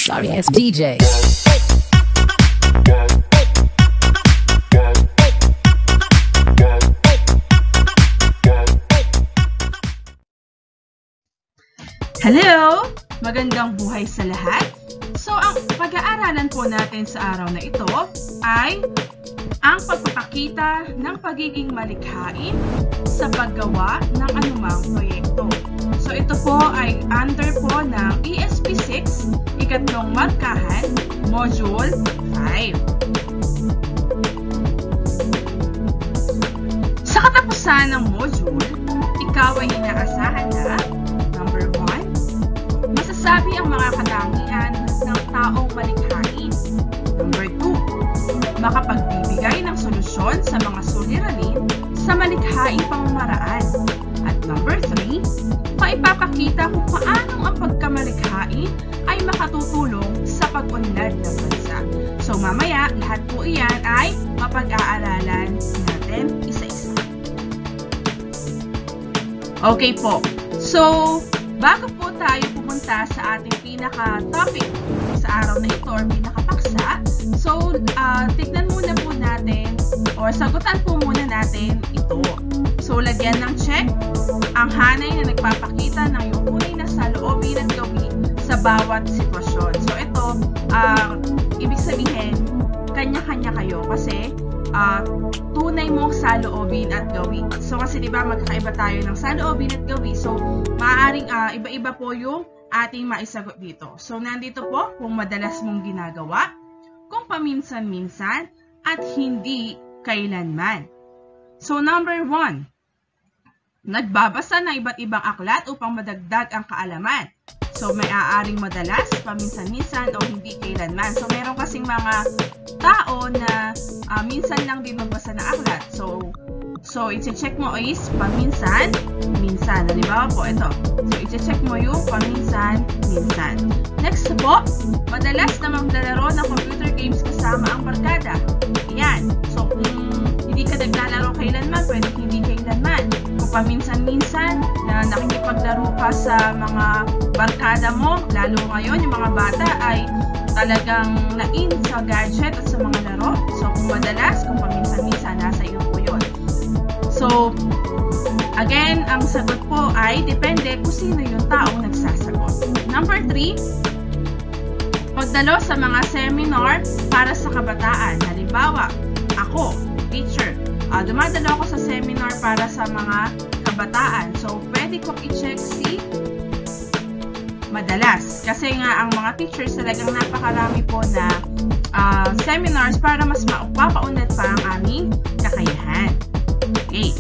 Sorry, it's DJ. Hello! Magandang buhay sa lahat. So, ang pag-aaralan po natin sa araw na ito ay ang pagpapakita ng pagiging malikhain sa paggawa ng anumang proyekto. So, ito po ay under po ng ESP 6, ikatlong Malikhain, Module 5. Sa katapusan ng module, ikaw ay inaasahan na number 1, masasabi ang mga katangian ng taong malikhain. Number 2, makapagbibigay ng solusyon sa mga suliranin sa malikhaing pamamaraan. At number 3, maipapakita kung paano ang pagkamalikhain ay makatutulong sa pag-unlad ng bansa. So mamaya, lahat po iyan ay mapag-aaralan natin isa-isa. Okay po. So, bago po tayo pumunta sa ating pinaka-topic sa araw na ito or pinaka-paksa, so tignan muna po natin or sagutan po muna natin ito. So, lagyan ng check ang hanay na nagpapakita ng yung tunay na saloobin at gawin sa bawat sitwasyon. So, ito, ibig sabihin, kanya-kanya kayo kasi tunay mong saloobin at gawin. So, kasi diba magkakaiba tayo ng saloobin at gawin. So, maaaring iba-iba po yung ating maisagot dito. So, nandito po kung madalas mong ginagawa, kung paminsan-minsan, at hindi kailanman. So, number 1, nagbabasa ng iba't ibang aklat upang madagdag ang kaalaman. So, may aaring madalas, paminsan-minsan, o hindi kailanman. So, meron kasing mga tao na minsan lang din magbasa ng aklat. So i-check mo is paminsan, minsan. Halimbawa po, ito. So, i-check mo yung paminsan, minsan. Next po, madalas na maglalaro ng computer games kasama ang barkada. Ayan. So, kung hindi ka naglalaro kailanman, pwede hindi kailanman. Kung paminsan-minsan na nakikipaglaro ka sa mga barkada mo, lalo ngayon, yung mga bata ay talagang na-in sa gadget at sa mga laro. So, kung madalas, kung paminsan-minsan, nasa iyo po yun. So, again, ang sagot po ay depende kung sino yung taong nagsasagot. Number 3, pagdalo sa mga seminar para sa kabataan. Halimbawa, ako, teacher, dumadalo ako sa seminar para sa mga kabataan. So, pwede kong i-check si madalas. Kasi nga, ang mga teachers talagang napakarami po na seminars para mas mapapaunlad pa ang aming kakayahan. Okay.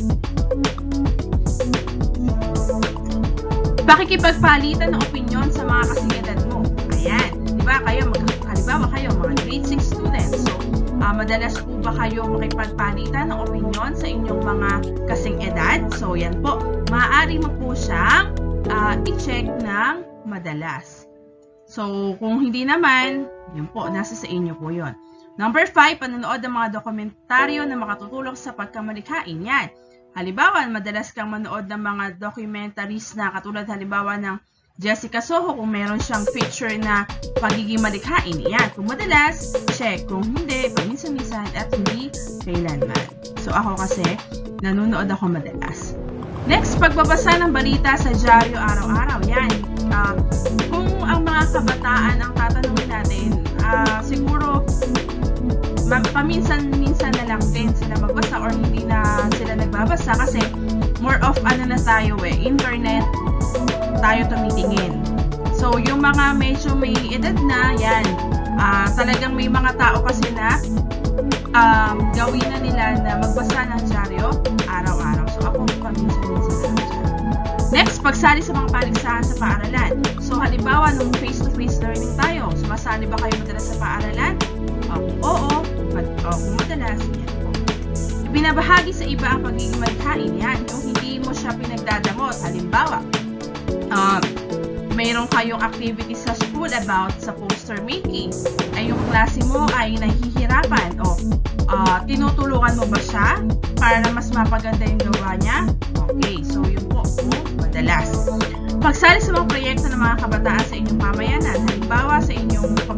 Pakikipagpalitan ng opinyon sa mga kasing-edad mo. Ayan. Diba? Halimbawa kayo, mga grade 6 students. So, madalas po ba kayo makipagpalitan ng opinyon sa inyong mga kasing-edad? So, yan po. Maaari mo po siyang i-check ng madalas. So, kung hindi naman, yun po, nasa sa inyo po yun. Number 5, panonood ng mga dokumentaryo na makatutulong sa pagkamalikhain. Yan. Halimbawa, madalas kang manood ng mga documentaries na katulad halimbawa ng Jessica Soho kung meron siyang feature na pagiging malikhain. Yan. Kung madalas, check. Kung hindi, paminsan-minsan at hindi kailanman. So, ako kasi, nanonood ako madalas. Next, pagbabasa ng balita sa dyaryo araw-araw. Yan. Kung ang mga kabataan ang tatanungin natin, siguro paminsan-minsan na lang din sila magbasa or hindi na sila nagbabasa kasi more of na tayo internet tayo tumitingin. So, yung mga medyo may edad na, yan, talagang may mga tao kasi na gawin na nila na magbasa ng dyaryo araw-araw. So, ako paminsan-minsan na lang. Next, pagsali sa mga paligsahan sa paaralan. So, halimbawa, nung face-to-face learning tayo, sumasali ba kayo madalas sa paaralan? Kung oo, kung madalas, yan po. Binabahagi sa iba ang pagiging malikhain. Yan, yung hindi mo siya pinagdadamot. Halimbawa, mayroon kayong activity sa school about sa poster making. Ay yung klase mo ay nahihirapan. O, tinutulungan mo ba siya para na mas mapaganda yung gawa niya? Okay, so yun po, madalas. Pagsali sa mga proyekto ng mga kabataan sa inyong pamayanan, halimbawa sa inyong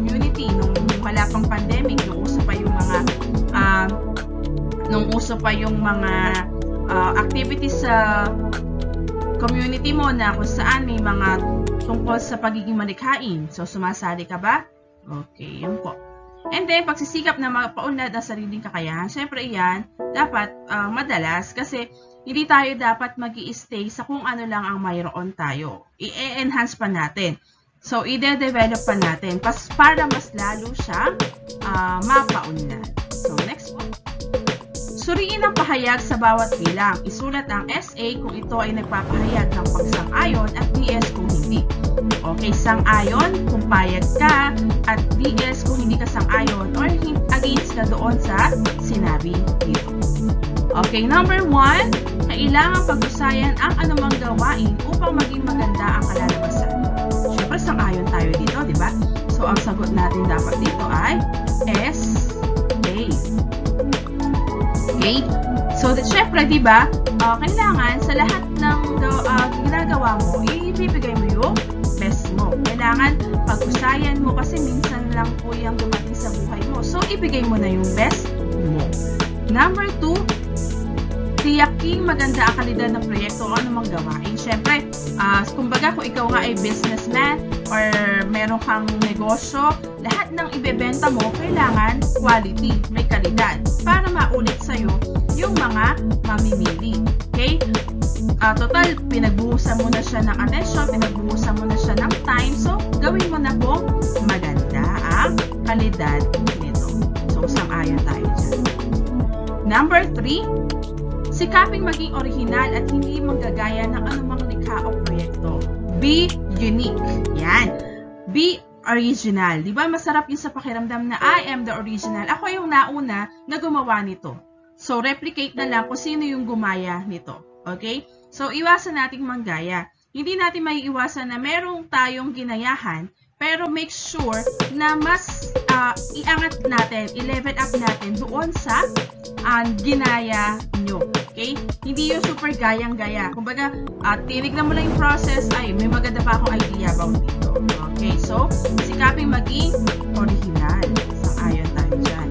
uso pa yung mga activities sa community mo na kung saan may mga tungkol sa pagiging malikhain. So, sumasali ka ba? Okay, yun po. And then, pagsisikap na mapaunlad ang sariling kakayahan, syempre yan, dapat madalas kasi hindi tayo dapat mag-i-stay sa kung ano lang ang mayroon tayo. I-enhance pa natin. So, i-develop pa natin para mas lalo siyang mapaunlad. So, next one. Suriin ang pahayag sa bawat bilang. Isulat ang SA kung ito ay nagpapahayag ng pagsang-ayon at DS kung hindi. Okay, sang-ayon kung payag ka at DS kung hindi ka sang-ayon or against ka doon sa sinabi dito. Okay, number 1, kailangan pag-usayan ang anumang gawain upang maging maganda ang kalalabasan. Siyempre, sang-ayon tayo dito, di ba? So, ang sagot natin dapat dito ay SA. Okay? So, syempre, di ba, kailangan sa lahat ng ginagawa mo, ibibigay mo yung best mo. Kailangan pag-usayan mo kasi minsan lang po yung dumating sa buhay mo. So, ibigay mo na yung best mo. Number 2, tiyaking maganda ang kalidad ng proyekto o anumang gawain. Siyempre, kumbaga kung ikaw nga ay businessman or meron kang negosyo, lahat ng ibebenta mo, kailangan quality, may kalidad, para maulit sa'yo yung mga mamimili. Okay? Total, pinagbuhusan mo na siya ng attention, pinagbuhusan mo na siya ng time, so gawin mo na po maganda ang kalidad nito. So, sang-ayon tayo dyan. Number 3, sikaping maging original at hindi manggagaya ng anumang likha o proyekto. Be unique. Yan. Be original. Diba masarap yun sa pakiramdam na I am the original. Ako yung nauna na gumawa nito. So, replicate na lang kung sino yung gumaya nito. Okay? So, iwasan nating manggaya. Hindi natin may iwasan na merong tayong ginayahan, pero make sure na mas iangat natin, i-level up natin doon sa ginaya nyo. Okay? Hindi yung super gayang-gaya. Kumbaga, tinignan mo lang yung process, ay, may maganda pa akong idea about dito. Okay? So, sikaping maging original. Sang-ayon tayo dyan.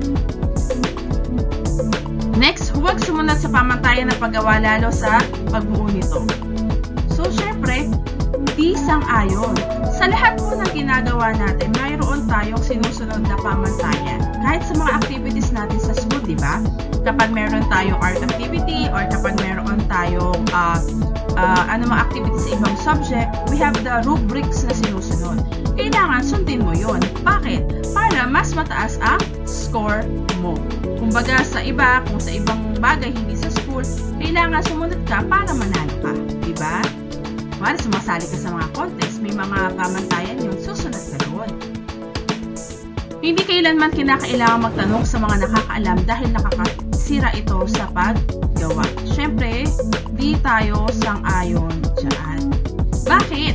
Next, huwag sumunod sa pamantayan ng paggawa lalo sa pagbuo nito. So, syempre, di sang-ayon. Sa lahat po ng ginagawa natin, mayroon tayong sinusunod na pamantayan. Kahit sa mga activities natin sa school, di ba? Kapag meron tayong art activity or kapag meron tayong mga activities sa ibang subject, we have the rubrics na sinusunod. Kailangan sundin mo yon. Bakit? Para mas mataas ang score mo. Kumbaga sa iba, kung sa ibang bagay hindi sa school, kailangan sumunod ka para manalo ka. Di ba? Para sumasali ka sa mga contest, may mga pamantayan yun, susunod ka doon. Hindi kailanman kinakailangan magtanong sa mga nakakaalam dahil nakakasira ito sa paggawa. Siyempre, di tayo sang-ayon dyan. Bakit?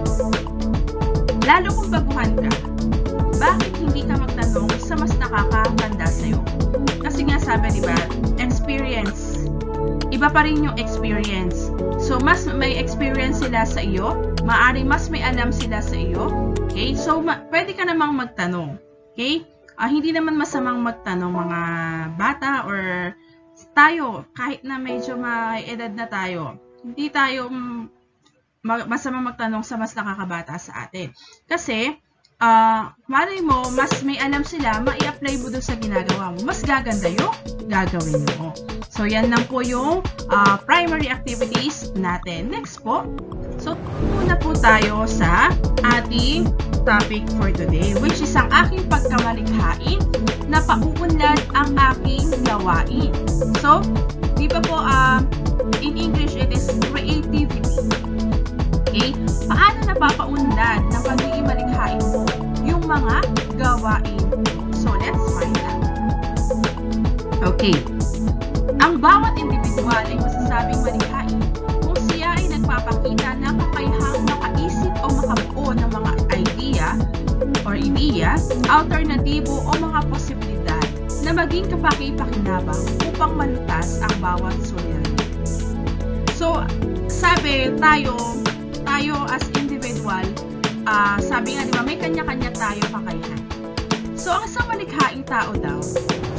Lalo kung baguhan ka, bakit hindi ka magtanong sa mas nakakaganda sa'yo? Kasi nga sabi, di ba, experience. Iba pa rin yung experience. So, mas may experience sila sa iyo, maaari mas may alam sila sa iyo. Okay? So, pwede ka namang magtanong. Okay? Hindi naman masamang magtanong mga bata or tayo, kahit na medyo may edad na tayo. Hindi tayo masamang magtanong sa mas nakakabata sa atin. Kasi, malay mo, mas may alam sila, mai-apply mo doon sa ginagawa mo. Mas gaganda yung gagawin mo. So, yan lang po yung primary activities natin. Next po. So, muna po tayo sa ating topic for today, which is ang aking pagkamalikhain na pauunlad ang aking gawain. So, di ba po, in English, it is creativity. Okay? Paano napapaunlad ng pagiging malikhain mo yung mga gawain mo? So, let's find out. Okay. Ang bawat individual ay masasabing malikhain kung siya ay nagpapakita ng kakayahang makaisip o makabuo ng mga idea or ideya, alternatibo o mga posibilidad na maging kapaki-pakinabang upang malutas ang bawat suliranin. So, sabi tayo as individual, sabi nga, di ba, may kanya-kanya tayo kakayahan. So, ang isang malikhaing tao daw,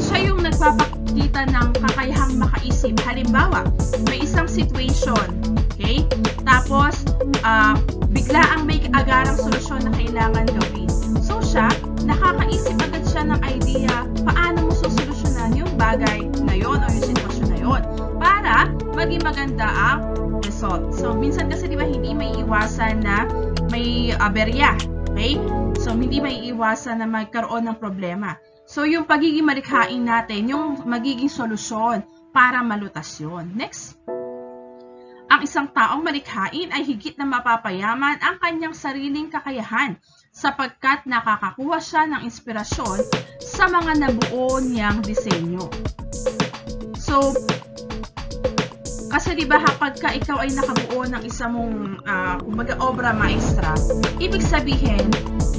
siya yung nagpapakita ng kakayahang makaisip. Halimbawa, may isang situation, okay? Tapos, biglaang may agarang solusyon na kailangan gawin. So, siya, nakakaisip agad siya ng idea paano mo susolusyonan yung bagay na yon o yung sitwasyon na yon para maging maganda ang result. So, minsan kasi di ba hindi may iwasan na may aberya, okay? So, hindi may iwasan na magkaroon ng problema. So, yung pagiging malikhain natin, yung magiging solusyon para malutas yun. Next. Ang isang taong malikhain ay higit na mapapayaman ang kanyang sariling kakayahan sapagkat nakakakuha siya ng inspirasyon sa mga nabuo niyang disenyo. So, kasi diba kapag ikaw ay nakabuo ng isa mong kumbaga obra maestra, ibig sabihin,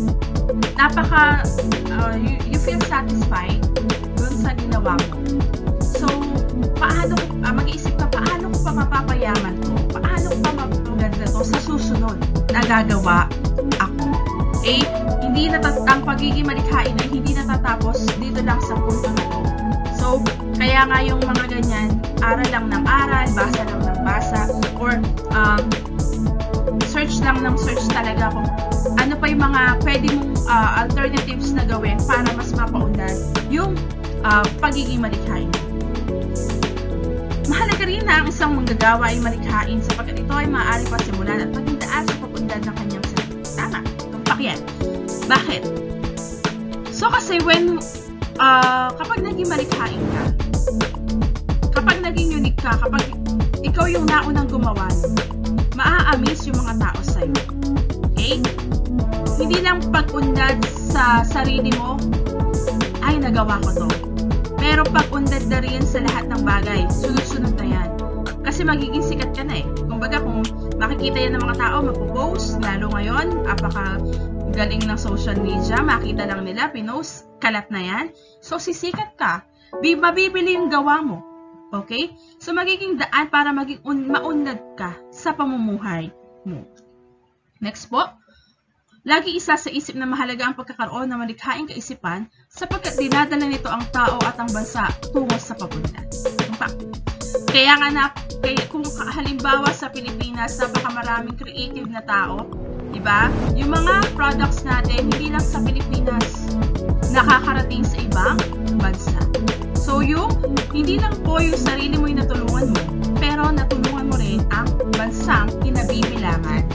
you feel satisfied dun sa ginawa mo. So, paano, mag-iisip ka, paano ko pa mapapayaman to? Paano ko pa mapaganda to sa susunod na gagawa ako? Okay? Ang pagiging malikhain ay hindi natatapos dito lang sa punto na to. So, kaya nga yung mga ganyan, aral lang ng aral, basa lang ng basa, or search lang ng search talaga kung ano pa yung mga pwede mong alternatives na gawin para mas mapaunlad yung pagiging malikhain. Mahalaga rin na ang isang manggagawa ay malikhain sapagkat ito ay maaari pasimulan at maging daan sa pagunlad ng kanyang sarili. Tama, tumpak yan. Bakit? So kasi kapag naging malikhain ka, kapag naging unique ka, kapag ikaw yung naunang gumawa, maa-amaze yung mga tao sa'yo. Okay? Hindi lang pag-unlad sa sarili mo, ay nagawa ko to. Pero pag-unlad na rin sa lahat ng bagay, sunod-sunod na yan. Kasi magiging sikat ka na eh. Kumbaga kung makikita yan ng mga tao, magpo-post, lalo ngayon, galing ng social media, makita lang nila, pinost, kalat na yan. So, sisikat ka. Mabibili yung gawa mo. Okay? So, magiging daan para maging maunlad ka sa pamumuhay mo. Next po. Lagi isa sa isip na mahalaga ang pagkakaroon ng malikhaing kaisipan sapagkat dinadala nito ang tao at ang bansa tungo sa pagunlad. Kaya kung halimbawa sa Pilipinas, napakamaraming creative na tao, diba? Yung mga products natin, hindi lang sa Pilipinas, nakakarating sa ibang bansa. So, hindi lang po yung sarili mo yung natulungan mo, pero natulungan mo rin ang bansang kinabibilangan.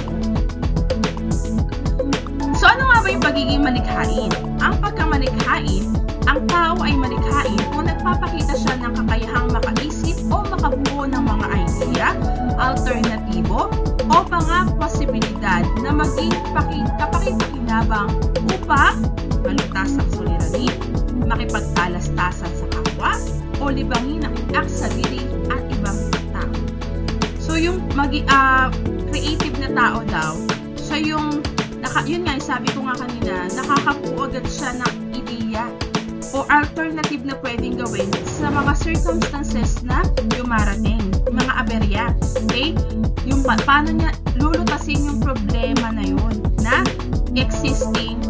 So, ano nga ba yung pagiging malikhain? Ang pagkamalikhain, ang tao ay malikhain kung nagpapakita siya ng kakayahang makaisip o makabuo ng mga idea, alternatibo, o mga posibilidad na maging kapaki-pakinabang upang malutas ang suliranin, makipagtalas-tasan sa kapwa, o libangin ang sarili at ibang tao. So, yung creative na tao daw, siya yung yun nga, sabi ko nga kanina, nakakabuo agad siya ng ideya o alternative na pwedeng gawin sa mga circumstances na dumarating, mga aberya. Okay? Yung paano niya lulutasin yung problema na yun na existing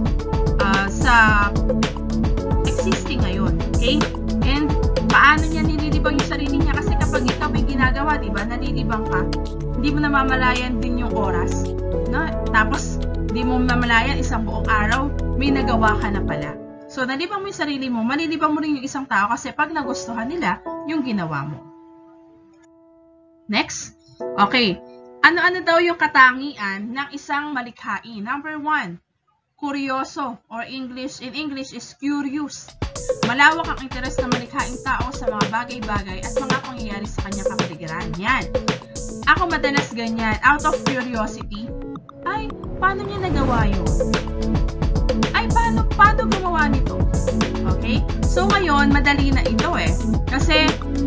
ngayon. Okay? And paano niya nililibang yung sarili niya? Kasi kapag ikaw may ginagawa, diba, nalilibang ka, hindi mo namamalayan din yung oras. No? Tapos, hindi mo mamalayan isang buong araw, may nagawa ka na pala. So, nalibang mo yung sarili mo, malilibang mo rin yung isang tao kasi pag nagustuhan nila yung ginawa mo. Next. Okay. Ano-ano daw yung katangian ng isang malikhain? Number 1, kuryoso or in English is curious. Malawak ang interes ng malikhaing tao sa mga bagay-bagay at mga pangyayari sa kanyang kapaligiran. Yan. Ako madalas ganyan, out of curiosity. Ay, paano niya nagawa yun? Ay, paano gumawa nito? Okay? So, ngayon, madali na ito eh. Kasi,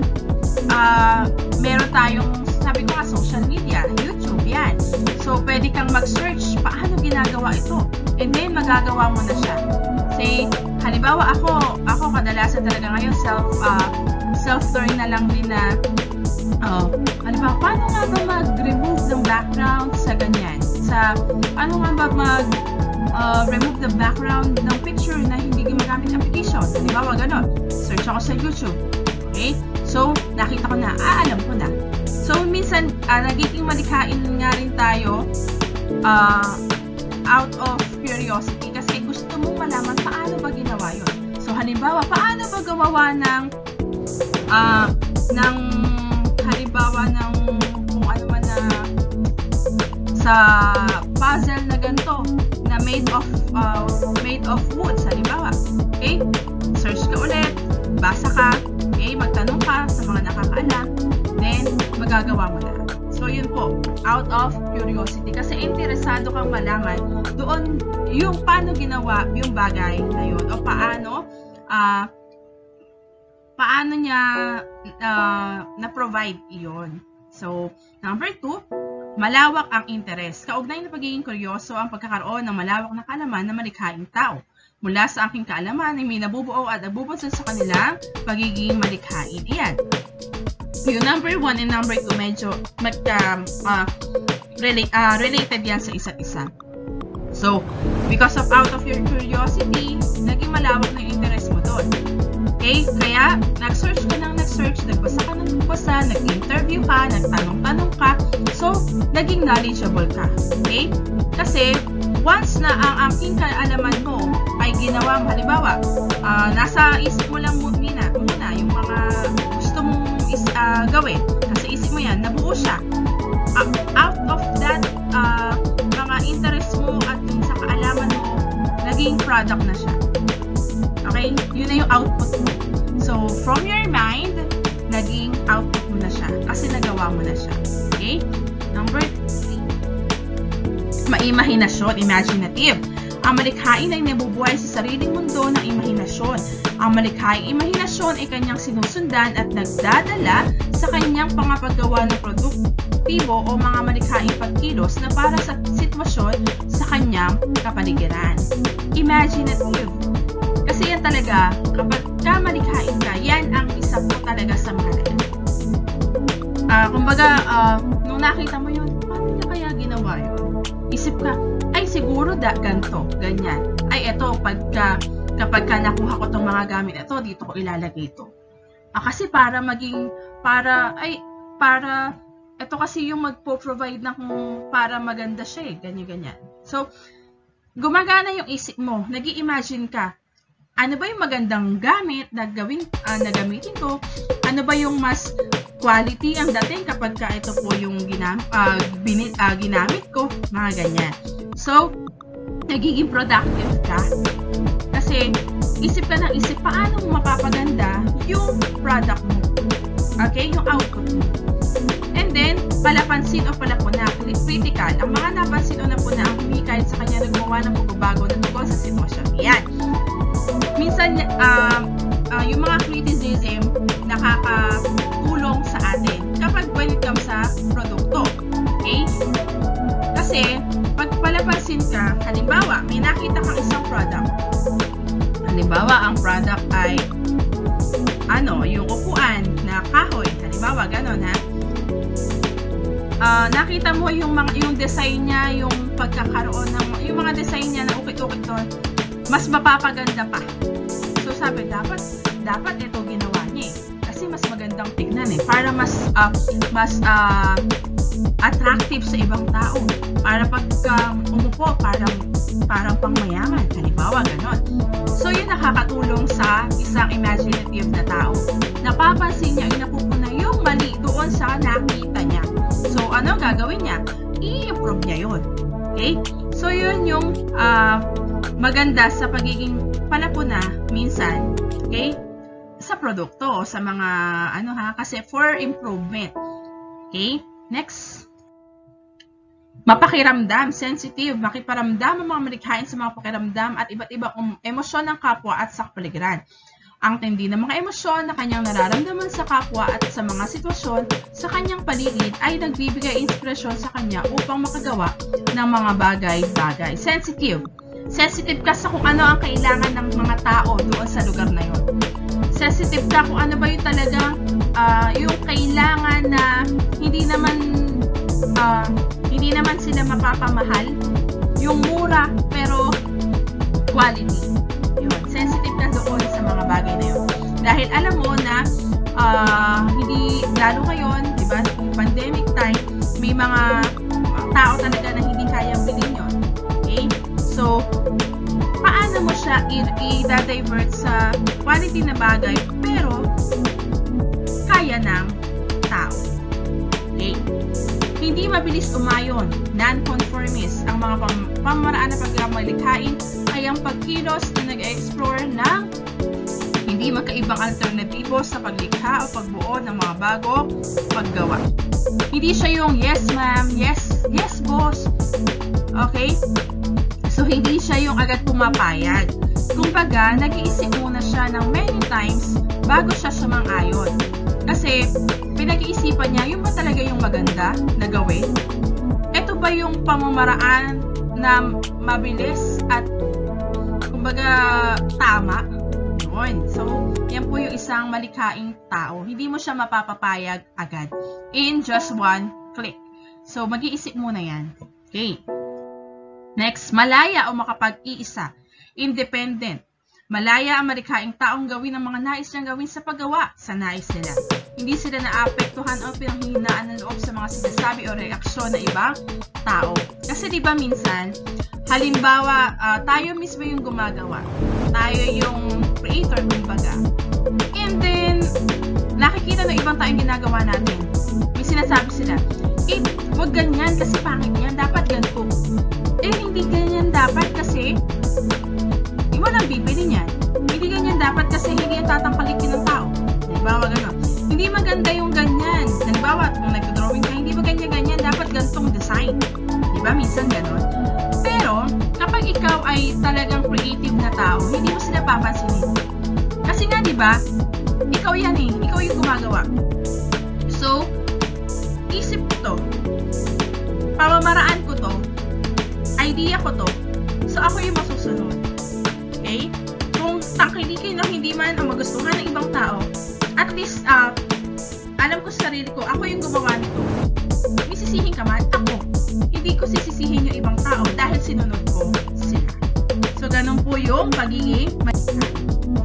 meron tayong, sabi ko nga, social media, YouTube, yan. So, pwede kang mag-search, paano ginagawa ito? And then, magagawa mo na siya. Say, halimbawa, ako kadalasan talaga ngayon, self-learn na lang din na, halimbawa, paano nga ba mag-remove ng background sa ganyan? Paano nga ba mag-remove the background ng picture na hindi gamit application. Halimbawa, ganon. Search ako sa YouTube. Okay? So, nakita ko na, alam ko na. So, minsan, nagiging malikhain nga rin tayo out of curiosity kasi gusto mong malaman paano ba ginawa yun. So, halimbawa, paano ba gawawa ng halimbawa ng kung ano man na sa puzzle na ganito na made of wood, halimbawa. Okay? Search ka ulit, basa ka, okay? Magtanong ka sa mga nakakaalam, then magagawa mo na. So, yun po, out of curiosity. Kasi interesado kang malaman doon yung paano ginawa yung bagay na yun o paano niya na-provide iyon. So, number 2, malawak ang interest. Kaugnay na pagiging kuryoso ang pagkakaroon ng malawak na kaalaman na malikhaing tao. Mula sa aking kaalaman ay may nabubuo at nagbubunson sa kanilang pagiging malikhain. Iyan. Yung number 1 and number 2 medyo related yan sa isa't isa. So, because of out of your curiosity, naging malawak na interest mo doon. Okay? Kaya, nag-search ka ng nag-search, nagbasa ka ng nagbasa, nag-interview ka, nagtanong-tanong ka. So, naging knowledgeable ka. Okay? Kasi, once na ang aking kaalaman mo ay ginawa mo, halimbawa, nasa isip mo lang muna yung mga gusto mong gawin. Nasa isip mo yan, nabuo siya. Out of that, mga interest mo at yung sa kaalaman mo, naging product na siya. Okay? Yun na yung output mo. So, from your mind, naging output mo na siya. Kasi nagawa mo na siya. Okay? Number 3. Maimahinasyon, imaginative. Ang malikhain ay nabubuhay sa sariling mundo ng imahinasyon. Ang malikhaing imahinasyon ay kanyang sinusundan at nagdadala sa kanyang pangapagawa ng produktibo o mga malikhaing pagkilos na para sa sitwasyon sa kanyang kapaligiran. Imaginative. Kasi yan talaga, kapag malikhain ka, yan ang isa po talaga sa mahalaga. Kumbaga, nung nakita mo yun, paano niya kaya ginawa yun? Isip ka, ay siguro ganito, ganyan. Ay eto, kapag nakuha ko itong mga gamit ito, dito ko ilalagay ito. Kasi ito kasi yung magpo-provide na para maganda siya ganyan-ganyan. So, gumagana yung isip mo, nag-i-imagine ka, ano ba yung magandang gamit na gamitin ko? Ano ba yung mas quality ang dating kapag ito po yung ginamit ko? Mga ganyan. So, nagiging productive ka. Kasi, isip ka ng isip, paano mo mapapaganda yung product mo? Okay? Yung output mo. And then, palapansin o palapuna, critical. Ang mga napansin o napuna ang humikay sa kanya nagmawa ng pagbabago na tungkol sa sitwasyon. Yan. Minsan, yung mga criticism nakakatulong sa atin kapag when it comes sa produkto. Okay? Kasi, pag palapansin ka, halimbawa, may nakita kang isang product. Halimbawa, ang product ay yung upuan na kahoy. Halimbawa, ganon ha. Nakita mo yung design niya, yung pagkakaroon ng, yung mga design niya na ukit-ukit doon, mas mapapaganda pa. So, sabi, dapat ito ginawa niya kasi mas magandang tignan para mas attractive sa ibang tao. Para pag umupo, parang pangmayaman. Halimbawa, ganon. So, yun nakakatulong sa isang imaginative na tao. Napapansin niya, inapupuna yung mali doon sa nakita niya. So, ano gagawin niya? I-improve niya yun. Okay? So, yun yung maganda sa pagiging palapuna minsan. Okay? Sa produkto, sa mga kasi for improvement. Okay? Next. Mapakiramdam, sensitive, makiparamdam ang mga malikhain sa mga pakiramdam at iba't ibang emosyon ng kapwa at sa kapaligiran. Ang tindi ng mga emosyon na kanyang nararamdaman sa kapwa at sa mga sitwasyon sa kanyang paligid ay nagbibigay inspirasyon sa kanya upang makagawa ng mga bagay-bagay. Sensitive. Sensitive ka sa kung ano ang kailangan ng mga tao doon sa lugar na yun. Sensitive ka kung ano ba yung talagang yung kailangan na hindi naman sila mapapamahal. Yung mura pero quality. Yun. Sensitive ka bagay na yun. Dahil alam mo na hindi, lalo ngayon, di ba, pandemic time, may mga tao talaga na hindi kayang bilhin yun. Okay? So, paano mo siya i-divert sa quality na bagay pero kaya ng tao? Okay? Hindi mabilis umayon, non-conformist. Ang mga pamaraan na pagmalikhain ay ang pagkilos na nag-explore ng hindi magkaibang alternatibo sa paglikha o pagbuo ng mga bagong paggawa. Hindi siya yung yes ma'am, yes boss. Okay? So, hindi siya yung agad pumapayag. Kumbaga, nag-iisip muna siya ng many times bago siya sumang-ayon. Kasi, pinag-iisipan niya, yung ba talaga yung maganda na gawin? Ito ba yung pamamaraan na mabilis at kumbaga tama? Yun. So, yan po yung isang malikhaing tao. Hindi mo siya mapapapayag agad in just one click. So, mag-iisip muna yan. Okay. Next, malaya o makapag-iisa. Independent. Malaya ang malikhaing taong gawin ang mga nais niyang gawin sa paggawa sa nais nila. Hindi sila naapektuhan o pinanghihinaan ng loob sa mga sinasabi o reaksyon na ibang tao. Kasi diba minsan, halimbawa, tayo mismo yung gumagawa. Tayo yung creator, kumbaga. And then, nakikita ng ibang taong ginagawa natin. May sinasabi sila, wag ganyan kasi pangit yan, dapat ganito. Hindi ganyan dapat kasi walang bibili niyan. Hindi ganyan dapat kasi hindi yan tatangkalikin ng tao. Diba? Gano'n. Hindi maganda yung ganyan. Nagbawa, kung nag-drawing ka, hindi ba ganyan-ganyan, dapat gantong design. Diba? Minsan gano'n. Pero, kapag ikaw ay talagang creative na tao, hindi mo sila papansinin. Kasi nga, diba? Ikaw yan eh. Ikaw yung gumagawa. So, isip ko to. Pamamaraan ko to. Idea ko to. So, ako yung masusunod. Okay? Kung tangkilikin o hindi man ang magustuhan ng ibang tao, at least, alam ko sa sarili ko, ako yung gumawa nito. May sisihin ka man, ako. Hindi ko sisisihin yung ibang tao dahil sinunod ko sila. So, ganun po yung pagiging malikhain.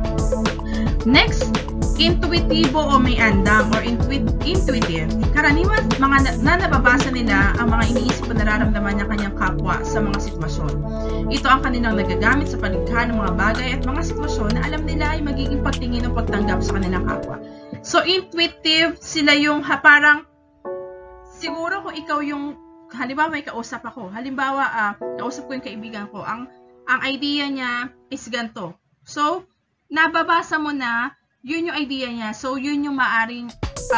Next, intuitibo o may andam or intuitive. Karaniwan, mga nababasa nila ang mga iniisip o nararamdaman ng kanyang kapwa sa mga sitwasyon. Ito ang kanilang nagagamit sa palikha ng mga bagay at mga sitwasyon na alam nila ay magiging pagtingin o pagtanggap sa kanilang kapwa. So, intuitive, sila yung parang, siguro kung ikaw yung, halimbawa may kausap ako, halimbawa, kausap ko yung kaibigan ko, ang idea niya is ganito. So, nababasa mo na, yun yung idea niya. So, yun yung maaring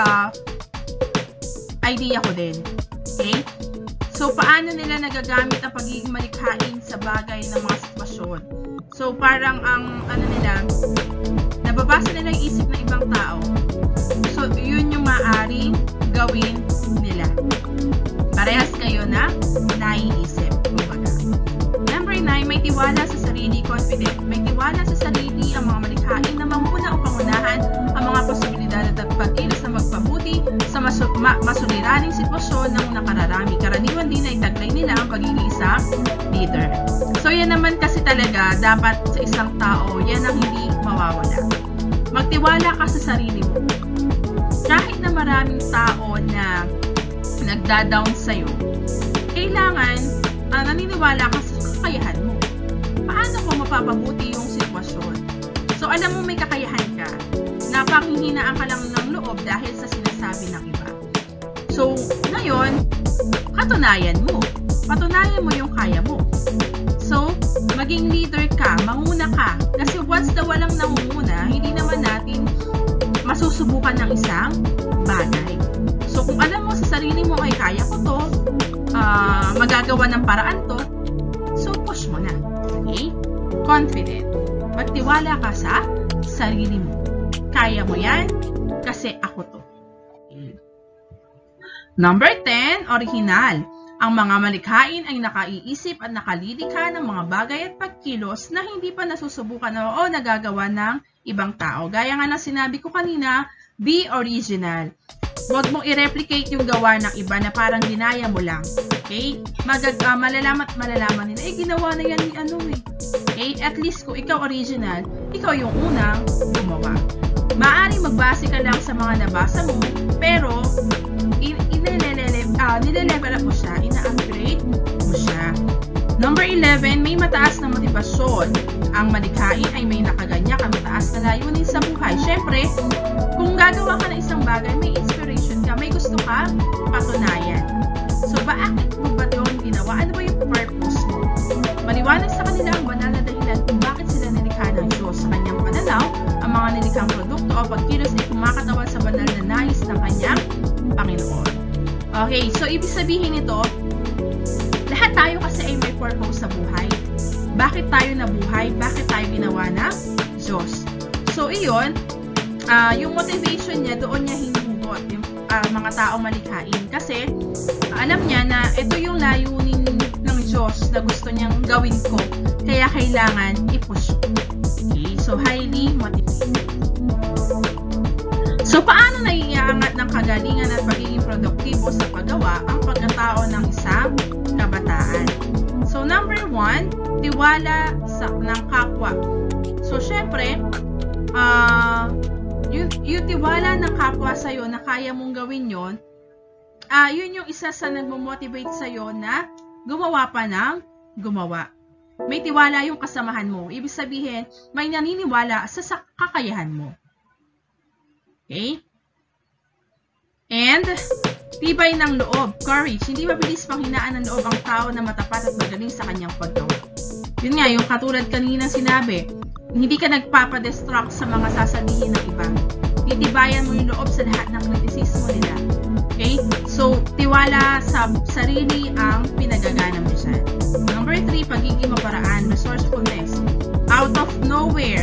idea ko din. Okay? So, paano nila nagagamit ang pagiging malikhain sa bagay ng mga sitwasyon? So, parang ang nila, nababasa nila yung isip ng ibang tao. So, yun yung maaring gawin nila. Parehas kayo na naiisip. Number 9, may tiwala sa sarili, confident. May tiwala sa sarili ang mga malikhain na mamuna o pangunahan ang mga posibilidad at pagkilos na magpabuti sa masuliraning sitwasyon ng nakararami. Karaniwan din ay taglay nila ang pagiging isang leader. So, yan naman kasi talaga dapat sa isang tao, yan ang hindi mawawala. Magtiwala ka sa sarili mo. Kahit na maraming tao na nagda-down sa'yo, kailangan naniniwala ka sa kakayahan mo. Paano kung mapapabuti yung sitwasyon? So, alam mo may kakayahan ka. Napanghihinaan ka lang ng loob dahil sa sinasabi ng iba. So, ngayon, katunayan mo. Patunayan mo yung kaya mo. So, maging leader ka, manguna ka. Kasi once na walang nangunguna, hindi naman natin masusubukan ng isang bagay. So, kung alam mo sa sarili mo ay kaya ko to, magagawa ng paraan to, so push mo na. Okay? Confident. Magtiwala ka sa sarili mo. Kaya mo yan kasi ako to. Okay. Number 10, original. Ang mga malikhain ay nakaiisip at nakalilikha ng mga bagay at pagkilos na hindi pa nasusubukan o nagagawa ng ibang tao. Gaya nga ng sinabi ko kanina, be original. Huwag mong i-replicate yung gawa ng iba na parang ginaya mo lang. Okay? Malalaman nila, ginawa na yan ni ano eh. Okay? At least kung ikaw original, ikaw yung unang gumawa. Maaaring magbase ka lang sa mga nabasa mo, pero nilelevel up mo siya, ina-upgrade mo siya. Number 11, may mataas na motibasyon. Ang malikhain ay may nakaganya ka mataas na layunin sa buhay. Siyempre, kung gagawa ka ng isang bagay, may inspiration ka, may gusto ka patunayan. So, bakit mo ba yun ginawa? Ano ba yung purpose mo? Maliwanag sa kanila ang banal na dahilan kung bakit sila nilikha ng Diyos. Sa kanyang pananaw, ang mga nilikhang produkto o pagkilos ay kumakatawan sa banal na nais ng kanyang Panginoon. Okay, so ibig sabihin nito, lahat tayo kasi ay may purpose sa buhay. Bakit tayo nabuhay? Bakit tayo ginawa ng Diyos? So, iyon, yung motivation niya, doon niya hinugot yung mga taong malikhain. Kasi, alam niya na ito yung layunin ng Diyos na gusto niyang gawin ko. Kaya kailangan i-push. Okay, so highly motivated. So, paano naiiangat ng kagalingan at pagiging produktibo sa paggawa ang pagkatao ng isang kabataan? So, number 1, tiwala ng kapwa. So, syempre, yung tiwala ng kapwa sa'yo na kaya mong gawin yon, yun yung isa sa nagmo-motivate sa'yo na gumawa pa ng gumawa. May tiwala yung kasamahan mo. Ibig sabihin, may naniniwala sa kakayahan mo. Okay? And, tibay ng loob, courage. Hindi mabilis panghinaan ng loob ang tao na matapat at magaling sa kanyang paggawa. Yun nga, yung katulad kanina sinabi, hindi ka nagpapadestruct sa mga sasabihin ng iba. Titibayan mo yung loob sa lahat ng kritisismo nila. Okay? So, tiwala sa sarili ang pinagagana mo dyan. Number 3, pagiging maparaan, resourcefulness. Out of nowhere,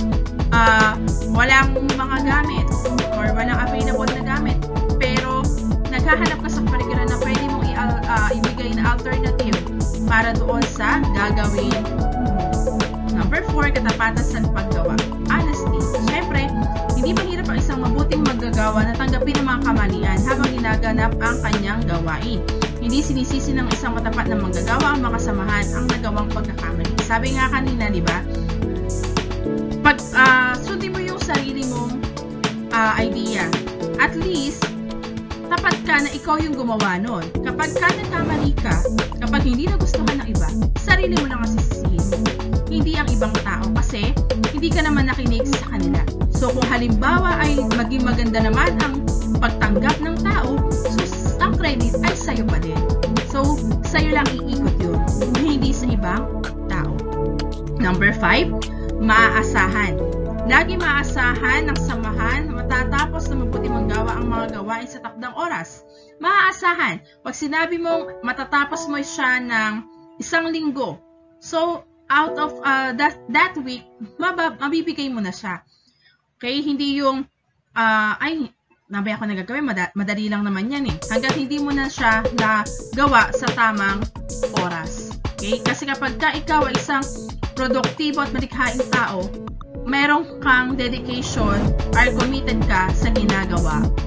walang mga gamit or walang available na gamit, pero naghahanap ka sa paligiran na pwede mong ibigay na alternative para doon sa gagawin mo. Number 4, katapatan sa paggawa. Honesty. Siyempre, hindi mahirap ang isang mabuting maggagawa na tanggapin ang mga kamalian habang ginaganap ang kanyang gawain. Hindi sinisisi ng isang matapat na manggagawa ang mga samahan ang nagawang pagkakamali. Sabi nga kanina, di ba? Pag sundin mo yung sarili mong idea, at least tapat ka na ikaw yung gumawa nun. Kapag ka nagkamali ka, kapag hindi nagustuhan ng iba, sarili mo lang ang sisisihin mo. Hindi ang ibang tao kasi hindi ka naman nakinig sa kanila. So kung halimbawa ay maging maganda naman ang pagtanggap ng tao, so ang credit ay sa'yo pa din. So sa'yo lang iikot yun, hindi sa ibang tao. Number 5, maaasahan. Lagi maaasahan ng samahan matatapos na mabuti manggawa ang mga gawain sa takdang oras. Maaasahan. Pag sinabi mong matatapos mo siya ng 1 linggo, so out of that week, mabibigay mo na siya. Okay? Hindi yung, ay, nabay ako nagagawin, madali lang naman yan eh. Hanggat hindi mo na siya nagawa sa tamang oras. Okay? Kasi kapag ikaw ay isang produktibo at malikhaing tao, meron kang dedication or committed ka sa ginagawa mo.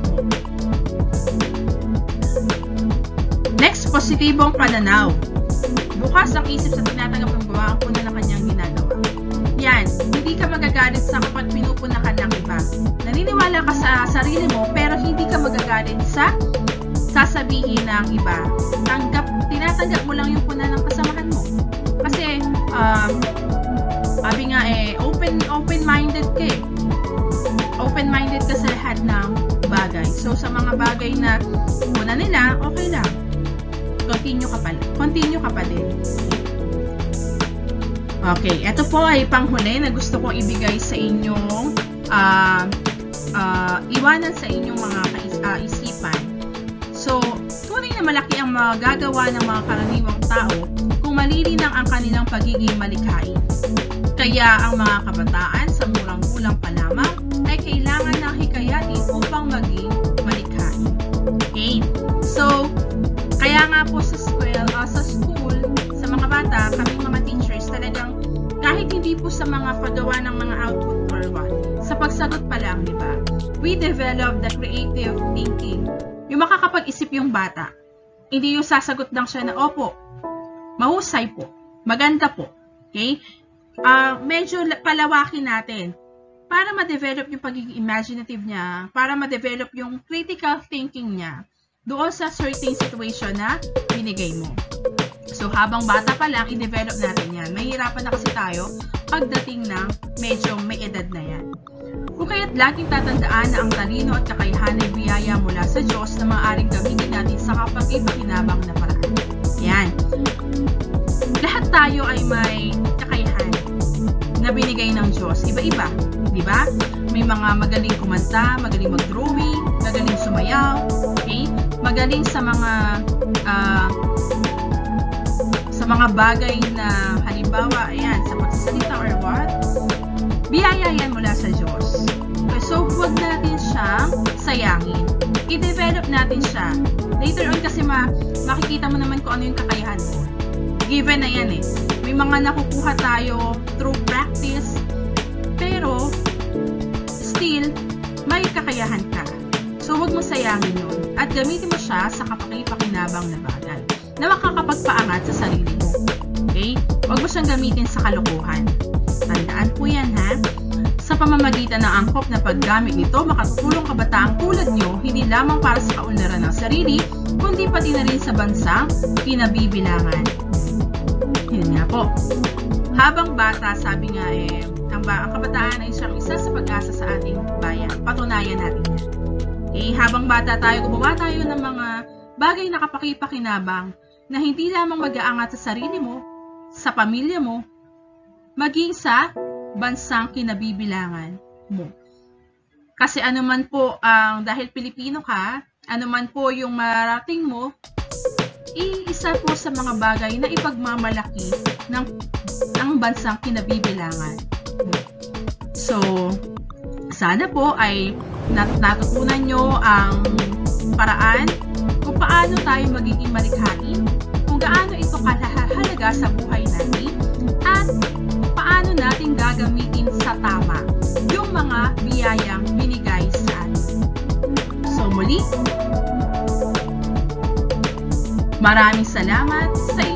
Next, positibong pananaw. Bukas ang isip sa tinatanggap ng gawa ang puna na kanyang ginagawa. Yan, hindi ka magagalit sa kapag pinupuna ka ng iba. Naniniwala ka sa sarili mo, pero hindi ka magagalit sa sasabihin ng iba. Tinatanggap mo lang yung puna ng kasamahan mo. Kasi, sabi nga open-minded ka eh. Open-minded ka sa lahat ng bagay. So, sa mga bagay na puna nila, okay lang. Continue ka pa din. Okay, ito po ay panghuli na gusto kong ibigay sa inyong iwanan sa inyong mga isipan. So, tunay na malaki ang magagawa ng mga karaniwang tao kung malilinang ang kanilang pagiging malikhain. Kaya ang mga kabataan sa murang-gulang pa lamang ay kailangan ng hikayatin upang maging malikhain. Okay? So, kaya nga po sa school, sa mga bata, kaming mga teachers, talagang kahit hindi po sa mga paggawa ng mga output or what, sa pagsagot pa lang, di ba? We develop the creative thinking. Yung makakapag-isip yung bata. Hindi yung sasagot lang siya na, opo, mahusay po, maganda po. Okay? medyo palawakin natin para ma-develop yung pagiging imaginative niya, para ma-develop yung critical thinking niya doon sa certain situation na binigay mo. So, habang bata pa lang, i-develop natin yan. Mahirapan na kasi tayo pagdating ng medyo may edad na yan. Kung kaya't laging tatandaan na ang talino at kakayahan ay biyaya mula sa Diyos na maaaring gamitin natin sa kapag-ipakinabang na paraan. Yan. Lahat tayo ay may kakayahan na binigay ng Diyos. Iba-iba. Diba? May mga magaling kumanta, magaling mag-drawing, magaling sumayaw, okay? Magaling sa mga bagay na halimbawa, ayan, sa pagsasalita or what, biyaya yan mula sa Diyos. Okay, so, huwag natin siyang sayangin. I-develop natin siya. Later on kasi makikita mo naman kung ano yung kakayahan mo. Given na yan eh. May mga nakukuha tayo through practice, pero still, may kakayahan ka. So, huwag mo sayangin yun. At gamitin mo siya sa kapaki-pakinabang na bagay na makakapagpaangat sa sarili mo. Okay? Huwag mo siyang gamitin sa kalokohan. Tandaan po yan, ha? Sa pamamagitan ng angkop na paggamit nito, makatutulong kabataang tulad nyo, hindi lamang para sa kaunlaran ng sarili, kundi pati na rin sa bansang kinabibilangan. Yun nga po. Habang bata, sabi nga ang kabataan ay siyang isa sa pag-asa sa ating bayan. Patunayan natin yan. Okay? Habang bata tayo, gumawa tayo ng mga bagay na kapaki-pakinabang na hindi lamang mag-aangat sa sarili mo, sa pamilya mo, maging sa bansang kinabibilangan mo. Kasi anuman po dahil Pilipino ka, anuman po yung marating mo, isa po sa mga bagay na ipagmamalaki ng bansang kinabibilangan. So, sana po ay natutunan nyo ang paraan kung paano tayo magiging malikhain, kung gaano ito kahalaga sa buhay natin, at paano natin gagamitin sa tama yung mga biyayang binigay sa atin. So muli, maraming salamat sa